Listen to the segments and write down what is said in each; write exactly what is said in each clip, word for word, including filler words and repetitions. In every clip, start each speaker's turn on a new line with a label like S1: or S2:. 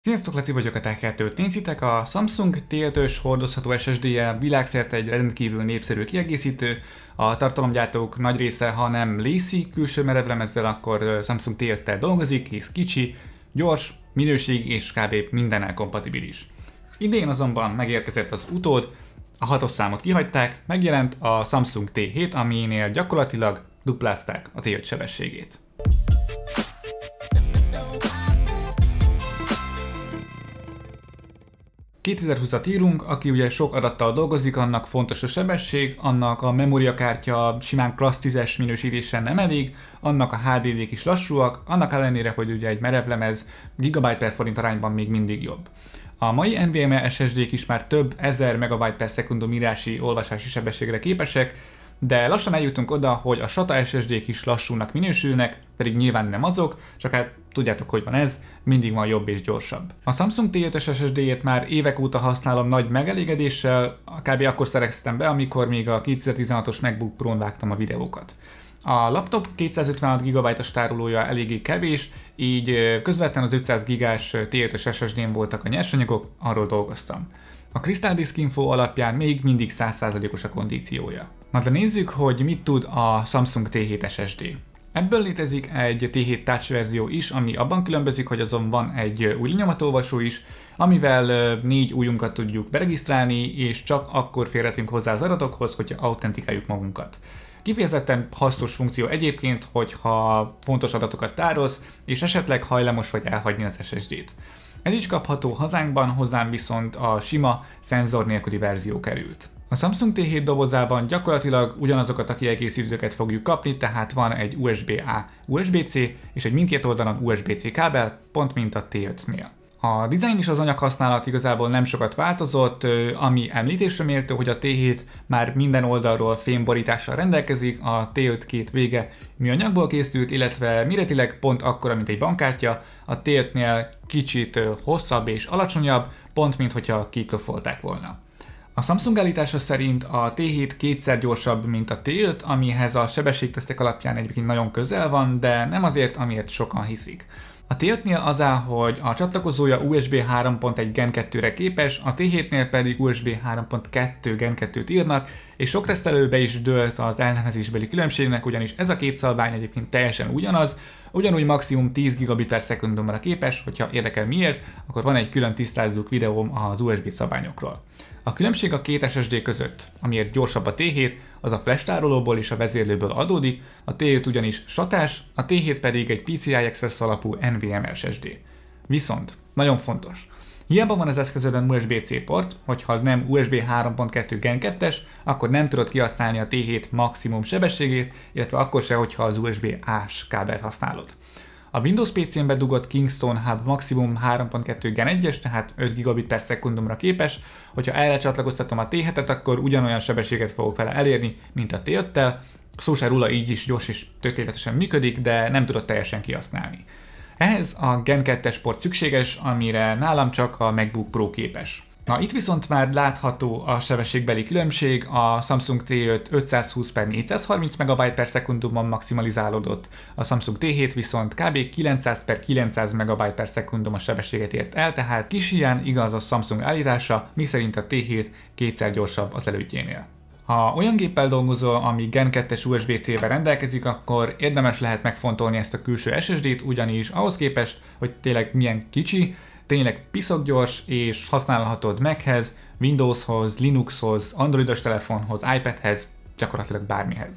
S1: Sziasztok, Laci vagyok, a Tech kettőt nézitek. A Samsung T ötös hordozható es es dé-je világszerte egy rendkívül népszerű kiegészítő. A tartalomgyártók nagy része, ha nem lészi külső merevlemezzel, akkor Samsung T öttel dolgozik, hisz kicsi, gyors, minőség és kb. Mindennel kompatibilis. Idén azonban megérkezett az utód, a hatos számot kihagyták, megjelent a Samsung T hét, aminél gyakorlatilag duplázták a T öt sebességét. kétezer-húszat írunk, aki ugye sok adattal dolgozik, annak fontos a sebesség, annak a memóriakártya simán klassz tízes minősítésen nem elég, annak a há dé dé-k is lassúak, annak ellenére, hogy ugye egy merevlemez gigabyte per forint arányban még mindig jobb. A mai NVMe es es dé-k is már több ezer megabyte per szekundum írási, olvasási sebességre képesek, de lassan eljutunk oda, hogy a SATA es es dé-k is lassúnak minősülnek, pedig nyilván nem azok, csak hát tudjátok, hogy van ez, mindig van jobb és gyorsabb. A Samsung T ötös es es dé-jét már évek óta használom nagy megelégedéssel, kb. Akkor szereztem be, amikor még a kétezer-tizenhatos MacBook Pro-n vágtam a videókat. A laptop kétszázötvenhat gigabyte-os tárolója eléggé kevés, így közvetlenül az ötszáz gigás T ötös es es dé-n voltak a nyersanyagok, arról dolgoztam. A Crystal Disk Info alapján még mindig száz százalékos a kondíciója. Na de nézzük, hogy mit tud a Samsung T hét es es dé. Ebből létezik egy T hét Touch verzió is, ami abban különbözik, hogy azon van egy új lenyomatolvasó is, amivel négy ujjunkat tudjuk beregisztrálni, és csak akkor férhetünk hozzá az adatokhoz, hogyha autentikáljuk magunkat. Kifejezetten hasznos funkció egyébként, hogyha fontos adatokat tárolsz, és esetleg hajlamos vagy elhagyni az es es dé-t. Ez is kapható hazánkban, hozzám viszont a sima, szenzor nélküli verzió került. A Samsung T hét dobozában gyakorlatilag ugyanazokat a kiegészítőket fogjuk kapni, tehát van egy u es bé á, u es bé cé és egy mindkét oldalon u es bé cé kábel, pont mint a T ötnél. A dizájn és az anyaghasználat igazából nem sokat változott, ami említésre méltó, hogy a T hét már minden oldalról fémborítással rendelkezik, a T öt két vége műanyagból készült, illetve méretileg pont akkora, mint egy bankkártya, a T ötnél kicsit hosszabb és alacsonyabb, pont mint hogyha kiklöfolták volna. A Samsung állítása szerint a T hét kétszer gyorsabb, mint a T öt, amihez a sebességtesztek alapján egyébként nagyon közel van, de nem azért, amiért sokan hiszik. A T ötnél az áll, hogy a csatlakozója u es bé három pont egy gen kettőre képes, a T hétnél pedig u es bé három pont kettő gen kettőt írnak, és sok tesztelőbe is dőlt az elnevezésbeli különbségnek, ugyanis ez a két szabvány egyébként teljesen ugyanaz, ugyanúgy maximum tíz gigabit per szekundumra képes, hogyha érdekel miért, akkor van egy külön tisztázók videóm az u es bé szabványokról. A különbség a két es es dé között, amiért gyorsabb a T hét, az a flash tárolóból és a vezérlőből adódik, a T öt ugyanis satás, a T hét pedig egy pé cé i Express alapú NVMe es es dé. Viszont, nagyon fontos, hiába van az eszközödön u es bé cé port, hogyha az nem u es bé három pont kettő gen kettes, akkor nem tudod kihasználni a T hét maximum sebességét, illetve akkor se, hogyha az u es bé á-s kábelt használod. A Windows pé cén bedugott Kingston Hub maximum három pont kettő gen egyes, tehát öt gigabit per szekundumra képes, hogyha erre csatlakoztatom a T hetet, akkor ugyanolyan sebességet fogok vele elérni, mint a T öttel, szó se róla, így is gyors és tökéletesen működik, de nem tudod teljesen kihasználni. Ehhez a gen kettes port szükséges, amire nálam csak a MacBook Pro képes. Na, itt viszont már látható a sebességbeli különbség, a Samsung T öt ötszázhúsz per négyszázharminc megabyte per szekundumban maximalizálódott, a Samsung T hét viszont kb. kilencszáz per kilencszáz megabyte per szekundumos sebességet ért el, tehát kis ilyen igaz a Samsung állítása, miszerint a T hét kétszer gyorsabb az elődjénél. Ha olyan géppel dolgozol, ami gen kettes u es bé cé-vel rendelkezik, akkor érdemes lehet megfontolni ezt a külső es es dé-t, ugyanis ahhoz képest, hogy tényleg milyen kicsi, tényleg piszok gyors, és használhatod Machez, Windowshoz, Linuxhoz, androidos telefonhoz, iPadhez, gyakorlatilag bármihez.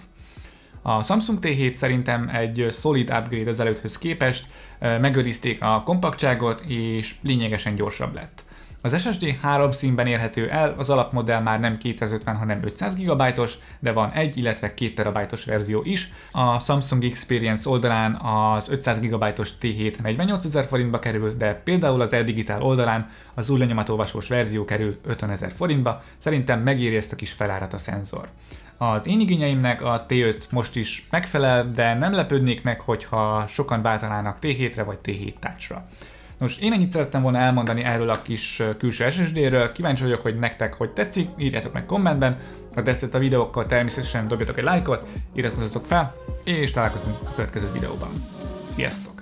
S1: A Samsung T hét szerintem egy szolid upgrade az előtthöz képest, megőrizték a kompaktságot, és lényegesen gyorsabb lett. Az es es dé három színben érhető el, az alapmodell már nem kétszázötven, hanem ötszáz gigabyte-os, de van egy, illetve két terabájtos verzió is. A Samsung Experience oldalán az ötszáz gigabyte-os T hét negyvennyolcezer forintba kerül, de például az Eldigital oldalán az új lenyomatolvasós verzió kerül ötvenezer forintba, szerintem megéri ezt a kis felárat a szenzor. Az én igényeimnek a T öt most is megfelel, de nem lepődnék meg, hogyha sokan váltanának T hétre vagy T hét Touch-ra. Nos, én ennyit szerettem volna elmondani erről a kis külső es es dé-ről, kíváncsi vagyok, hogy nektek hogy tetszik, írjátok meg kommentben, ha tetszett a videókkal természetesen dobjatok egy lájkot, iratkozzatok fel, és találkozunk a következő videóban. Sziasztok!